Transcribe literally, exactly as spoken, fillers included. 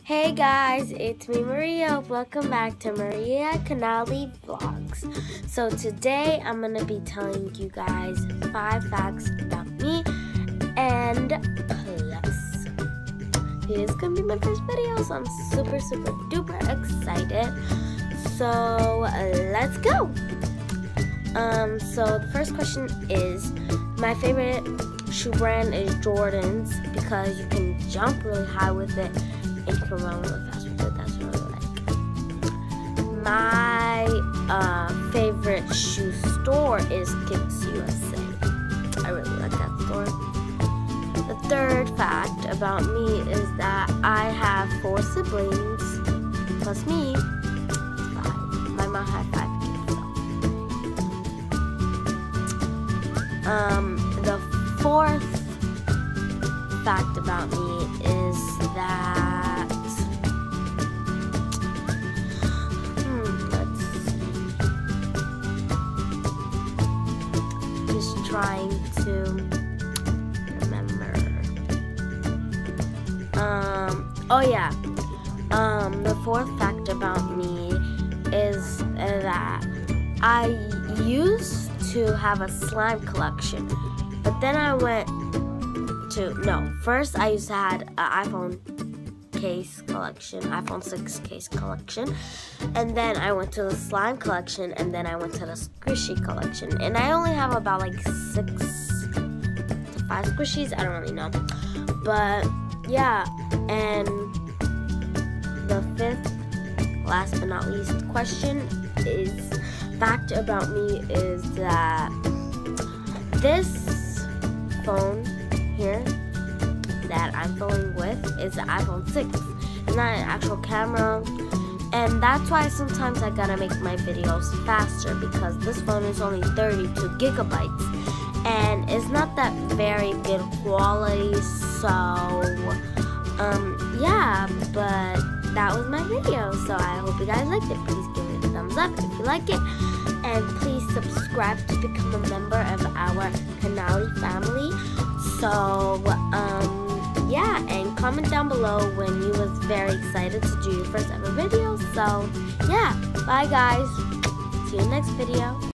Hey guys, it's me Maria. Welcome back to Maria Canali Vlogs. So today I'm going to be telling you guys five facts about me and plus it is going to be my first video, so I'm super super duper excited. So let's go. Um, so the first question is, my favorite shoe brand is Jordan's because you can jump really high with it and you can run really fast with it. That's what I like. My uh, favorite shoe store is Kicks U S A. I really like that store. The third fact about me is that I have four siblings plus me. Five. My mom had five kids. So. Um, the fourth fact about me is that trying to remember. Um, oh yeah. Um, the fourth fact about me is that I used to have a slime collection, but then I went to, no, first I used to have an iPhone case collection, iPhone six case collection, and then I went to the slime collection, and then I went to the squishy collection, and I only have about like six to five squishies, I don't really know, but yeah. And the fifth, last but not least question is, fact about me is that this phone here that I'm filming with is the iPhone six. It's not an actual camera, and that's why sometimes I gotta make my videos faster, because this phone is only thirty-two gigabytes and it's not that very good quality. So um yeah, but that was my video, so I hope you guys liked it. Please give it a thumbs up if you like it, and please subscribe to become a member of our Canali family. So um yeah, and comment down below when you was very excited to do your first ever video. So yeah, bye guys, see you next video.